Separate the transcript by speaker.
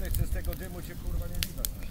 Speaker 1: tutaj z tego dymu cię kurwa nie widać.